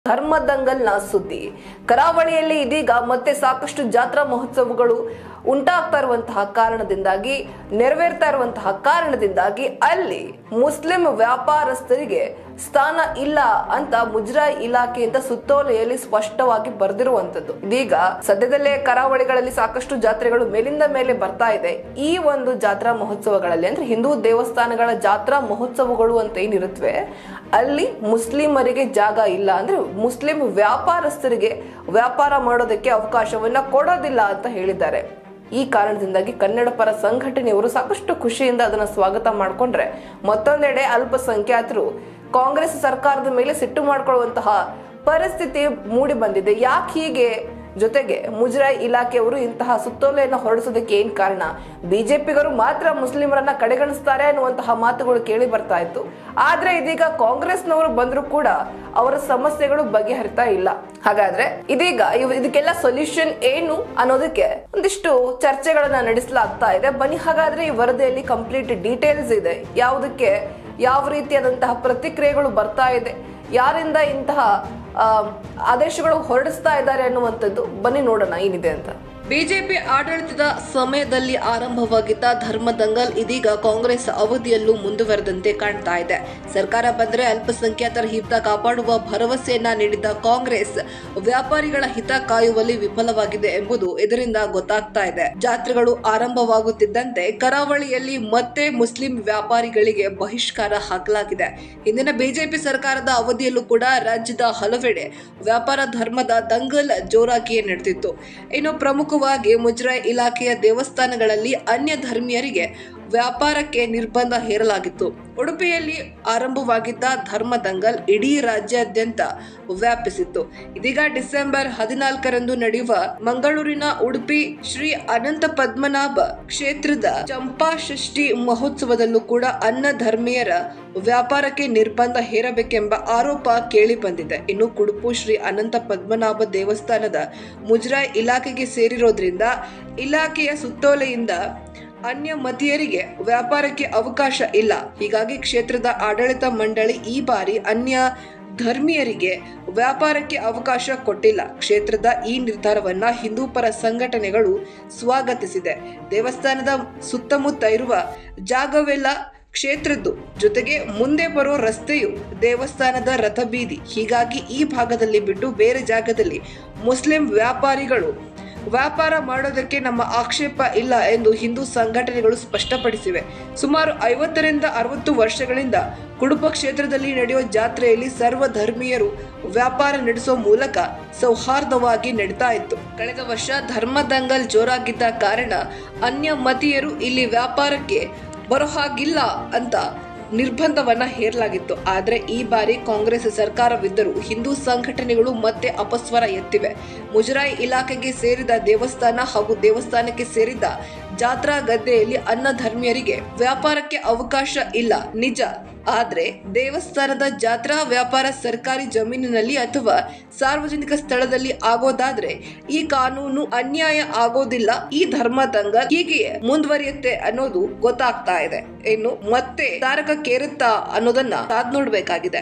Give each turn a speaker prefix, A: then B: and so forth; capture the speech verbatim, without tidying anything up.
A: ಧರ್ಮದಂಗಲ್ನ ಸುದ್ದಿ ಕರಾವಳಿಯಲ್ಲಿ ಇದೀಗ ಮತ್ತೆ ಸಾಕಷ್ಟು ಜಾತ್ರಾ ಮಹೋತ್ಸವಗಳು ಉಂಟಾಗ್ತಾ ಇರುವಂತಹ ಕಾರಣದಿಂದಾಗಿ ನೆರವೇರ್ತಾ ಇರುವಂತಹ ಕಾರಣದಿಂದಾಗಿ ಅಲ್ಲಿ ಮುಸ್ಲಿಂ ವ್ಯಾಪಾರಸ್ಥರಿಗೆ ಸ್ಥಾನ ಇಲ್ಲ ಅಂತ ಮುಜರಾಯಿ ಇಲಾಖೆಯಿಂದ ಸುತ್ತೋಲೆಯಲ್ಲಿ ಸ್ಪಷ್ಟವಾಗಿ ಬರೆದಿರುವಂತದ್ದು. ಇದೀಗ ಸದ್ಯದಲ್ಲೇ ಕರಾವಳಿಗಳಲ್ಲಿ ಸಾಕಷ್ಟು ಜಾತ್ರೆಗಳು ಮೇಲಿಂದ ಮೇಲೆ ಬರ್ತಾ ಇದೆ. ಈ ಒಂದು ಜಾತ್ರಾ ಮಹೋತ್ಸವಗಳಲ್ಲಿ ಅಂದ್ರೆ ಹಿಂದೂ ದೇವಸ್ಥಾನಗಳ ಜಾತ್ರಾ ಮಹೋತ್ಸವಗಳು ಅಂತ ಏನಿರುತ್ತವೆ ಅಲ್ಲಿ ಮುಸ್ಲಿಮರಿಗೆ ಜಾಗ ಇಲ್ಲ, ಅಂದ್ರೆ ಮುಸ್ಲಿಂ ವ್ಯಾಪಾರಸ್ಥರಿಗೆ ವ್ಯಾಪಾರ ಮಾಡೋದಕ್ಕೆ ಅವಕಾಶವನ್ನ ಕೊಡೋದಿಲ್ಲ ಅಂತ ಹೇಳಿದ್ದಾರೆ. ಈ ಕಾರಣದಿಂದಾಗಿ ಕನ್ನಡ ಪರ ಸಂಘಟನೆಯವರು ಸಾಕಷ್ಟು ಖುಷಿಯಿಂದ ಅದನ್ನ ಸ್ವಾಗತ ಮಾಡಿಕೊಂಡ್ರೆ, ಮತ್ತೊಂದೆಡೆ ಅಲ್ಪಸಂಖ್ಯಾತರು ಕಾಂಗ್ರೆಸ್ ಸರ್ಕಾರದ ಮೇಲೆ ಸಿಟ್ಟು ಮಾಡಿಕೊಳ್ಳುವಂತಹ ಪರಿಸ್ಥಿತಿ ಮೂಡಿ ಬಂದಿದೆ. ಯಾಕೆ ಹೀಗೆ? ಜೊತೆಗೆ ಮುಜರಾಯಿ ಇಲಾಖೆಯವರು ಇಂತಹ ಸುತ್ತೋಲೆಯನ್ನು ಹೊರಡಿಸೋದಕ್ಕೆ ಏನ್ ಕಾರಣ? ಬಿಜೆಪಿಗರು ಮಾತ್ರ ಮುಸ್ಲಿಮರನ್ನ ಕಡೆಗಣಿಸ್ತಾರೆ ಅನ್ನುವಂತಹ ಮಾತುಗಳು ಕೇಳಿ ಬರ್ತಾ ಇತ್ತು. ಆದ್ರೆ ಇದೀಗ ಕಾಂಗ್ರೆಸ್ನವರು ಬಂದ್ರು ಕೂಡ ಅವರ ಸಮಸ್ಯೆಗಳು ಬಗೆಹರಿತಾ ಇಲ್ಲ. ಹಾಗಾದ್ರೆ ಇದೀಗ ಇದಕ್ಕೆಲ್ಲ ಸೊಲ್ಯೂಷನ್ ಏನು ಅನ್ನೋದಕ್ಕೆ ಒಂದಿಷ್ಟು ಚರ್ಚೆಗಳನ್ನ ನಡೆಸಲಾಗ್ತಾ ಇದೆ. ಬನ್ನಿ ಹಾಗಾದ್ರೆ ಈ ವರದಿಯಲ್ಲಿ ಕಂಪ್ಲೀಟ್ ಡೀಟೇಲ್ಸ್ ಇದೆ. ಯಾವುದಕ್ಕೆ ಯಾವ ರೀತಿಯಾದಂತಹ ಪ್ರತಿಕ್ರಿಯೆಗಳು ಬರ್ತಾ ಇದೆ, ಯಾರಿಂದ ಇಂತಹ ಆದೇಶಗಳು ಹೊರಡಿಸ್ತಾ ಇದ್ದಾರೆ ಅನ್ನುವಂಥದ್ದು ಬನ್ನಿ ನೋಡೋಣ ಏನಿದೆ ಅಂತ. ಬಿಜೆಪಿ ಆಡಳಿತದ ಸಮಯದಲ್ಲಿ ಆರಂಭವಾಗಿದ್ದ ಧರ್ಮದಂಗಲ್ ಇದೀಗ ಕಾಂಗ್ರೆಸ್ ಅವಧಿಯಲ್ಲೂ ಮುಂದುವರೆದಂತೆ ಕಾಣ್ತಾ ಇದೆ. ಸರ್ಕಾರ ಬಂದರೆ ಅಲ್ಪಸಂಖ್ಯಾತರ ಹಿತ ಕಾಪಾಡುವ ಭರವಸೆಯನ್ನ ನೀಡಿದ್ದ ಕಾಂಗ್ರೆಸ್ ವ್ಯಾಪಾರಿಗಳ ಹಿತ ಕಾಯುವಲ್ಲಿ ವಿಫಲವಾಗಿದೆ ಎಂಬುದು ಇದರಿಂದ ಗೊತ್ತಾಗ್ತಾ ಇದೆ. ಜಾತ್ರೆಗಳು ಆರಂಭವಾಗುತ್ತಿದ್ದಂತೆ ಕರಾವಳಿಯಲ್ಲಿ ಮತ್ತೆ ಮುಸ್ಲಿಂ ವ್ಯಾಪಾರಿಗಳಿಗೆ ಬಹಿಷ್ಕಾರ ಹಾಕಲಾಗಿದೆ. ಹಿಂದಿನ ಬಿಜೆಪಿ ಸರ್ಕಾರದ ಅವಧಿಯಲ್ಲೂ ಕೂಡ ರಾಜ್ಯದ ಹಲವೆಡೆ ವ್ಯಾಪಾರ ಧರ್ಮದ ದಂಗಲ್ ಜೋರಾಗಿಯೇ ನಡೆದಿತ್ತು. ಇನ್ನು ಪ್ರಮುಖ ಮುಜರಾಯಿ ಇಲಾಖೆಯ ದೇವಸ್ಥಾನಗಳಲ್ಲಿ ಅನ್ಯ ಧರ್ಮೀಯರಿಗೆ ವ್ಯಾಪಾರಕ್ಕೆ ನಿರ್ಬಂಧ ಹೇರಲಾಗಿತ್ತು. ಉಡುಪಿಯಲ್ಲಿ ಆರಂಭವಾಗಿದ್ದ ಧರ್ಮದಂಗಲ್ ಇಡೀ ರಾಜ್ಯಾದ್ಯಂತ ವ್ಯಾಪಿಸಿತ್ತು. ಇದೀಗ ಡಿಸೆಂಬರ್ ಹದಿನಾಲ್ಕರಂದು ನಡೆಯುವ ಮಂಗಳೂರಿನ ಉಡುಪಿ ಶ್ರೀ ಅನಂತ ಪದ್ಮನಾಭ ಕ್ಷೇತ್ರದ ಚಂಪಾಷಷ್ಠಿ ಮಹೋತ್ಸವದಲ್ಲೂ ಕೂಡ ಅನ್ಯ ಧರ್ಮೀಯರ ವ್ಯಾಪಾರಕ್ಕೆ ನಿರ್ಬಂಧ ಹೇರಬೇಕೆಂಬ ಆರೋಪ ಕೇಳಿ ಬಂದಿದೆ. ಇನ್ನು ಕುಡುಪು ಶ್ರೀ ಅನಂತ ಪದ್ಮನಾಭ ದೇವಸ್ಥಾನದ ಮುಜರಾಯಿ ಇಲಾಖೆಗೆ ಸೇರಿರೋದ್ರಿಂದ ಇಲಾಖೆಯ ಸುತ್ತೋಲೆಯಿಂದ ಅನ್ಯ ಮತೀಯರಿಗೆ ವ್ಯಾಪಾರಕ್ಕೆ ಅವಕಾಶ ಇಲ್ಲ. ಹೀಗಾಗಿ ಕ್ಷೇತ್ರದ ಆಡಳಿತ ಮಂಡಳಿ ಈ ಬಾರಿ ಅನ್ಯ ಧರ್ಮೀಯರಿಗೆ ವ್ಯಾಪಾರಕ್ಕೆ ಅವಕಾಶ ಕೊಟ್ಟಿಲ್ಲ. ಕ್ಷೇತ್ರದ ಈ ನಿರ್ಧಾರವನ್ನ ಹಿಂದೂ ಪರ ಸಂಘಟನೆಗಳು ಸ್ವಾಗತಿಸಿದೆ. ದೇವಸ್ಥಾನದ ಸುತ್ತಮುತ್ತ ಇರುವ ಜಾಗವೆಲ್ಲ ಕ್ಷೇತ್ರದ್ದು, ಜೊತೆಗೆ ಮುಂದೆ ಬರೋ ರಸ್ತೆಯು ದೇವಸ್ಥಾನದ ರಥಬೀದಿ. ಹೀಗಾಗಿ ಈ ಭಾಗದಲ್ಲಿ ಬಿಟ್ಟು ಬೇರೆ ಜಾಗದಲ್ಲಿ ಮುಸ್ಲಿಂ ವ್ಯಾಪಾರಿಗಳು ವ್ಯಾಪಾರ ಮಾಡೋದಕ್ಕೆ ನಮ್ಮ ಆಕ್ಷೇಪ ಇಲ್ಲ ಎಂದು ಹಿಂದೂ ಸಂಘಟನೆಗಳು ಸ್ಪಷ್ಟಪಡಿಸಿವೆ. ಸುಮಾರು ಐವತ್ತರಿಂದ ಅರವತ್ತು ವರ್ಷಗಳಿಂದ ಕುಡುಪ ಕ್ಷೇತ್ರದಲ್ಲಿ ನಡೆಯುವ ಜಾತ್ರೆಯಲ್ಲಿ ಸರ್ವ ಧರ್ಮೀಯರು ವ್ಯಾಪಾರ ನಡೆಸುವ ಮೂಲಕ ಸೌಹಾರ್ದವಾಗಿ ನಡೀತಾ ಇತ್ತು. ಕಳೆದ ವರ್ಷ ಧರ್ಮದಂಗಲ್ ಜೋರಾಗಿದ್ದ ಕಾರಣ ಅನ್ಯ ಮತೀಯರು ಇಲ್ಲಿ ವ್ಯಾಪಾರಕ್ಕೆ ಬರೋ ಹಾಗಿಲ್ಲ ಅಂತ ನಿರ್ಬಂಧವನ್ನ ಹೇರಲಾಗಿತ್ತು. ಆದ್ರೆ ಈ ಬಾರಿ ಕಾಂಗ್ರೆಸ್ ಸರ್ಕಾರವಿದ್ದರೂ ಹಿಂದೂ ಸಂಘಟನೆಗಳು ಮತ್ತೆ ಅಪಸ್ವರ ಎತ್ತಿವೆ. ಮುಜರಾಯಿ ಇಲಾಖೆಗೆ ಸೇರಿದ ದೇವಸ್ಥಾನ ಹಾಗೂ ದೇವಸ್ಥಾನಕ್ಕೆ ಸೇರಿದ ಜಾತ್ರಾ ಗದ್ದೆಯಲ್ಲಿ ಅನ್ಯ ಧರ್ಮೀಯರಿಗೆ ವ್ಯಾಪಾರಕ್ಕೆ ಅವಕಾಶ ಇಲ್ಲ ನಿಜ. ಆದ್ರೆ ದೇವಸ್ಥಾನದ ಜಾತ್ರಾ ವ್ಯಾಪಾರ ಸರ್ಕಾರಿ ಜಮೀನಿನಲ್ಲಿ ಅಥವಾ ಸಾರ್ವಜನಿಕ ಸ್ಥಳದಲ್ಲಿ ಆಗೋದಾದ್ರೆ ಈ ಕಾನೂನು ಅನ್ಯಾಯ ಆಗೋದಿಲ್ಲ. ಈ ಧರ್ಮದಂಗಲ್ ಹೀಗೆಯೇ ಮುಂದುವರಿಯುತ್ತೆ ಅನ್ನೋದು ಗೊತ್ತಾಗ್ತಾ ಇದೆ. ಇನ್ನು ಮತ್ತೆ ತಾರಕಕ್ಕೇರುತ್ತಾ ಅನ್ನೋದನ್ನ ಕಾದ್ ನೋಡ್ಬೇಕಾಗಿದೆ.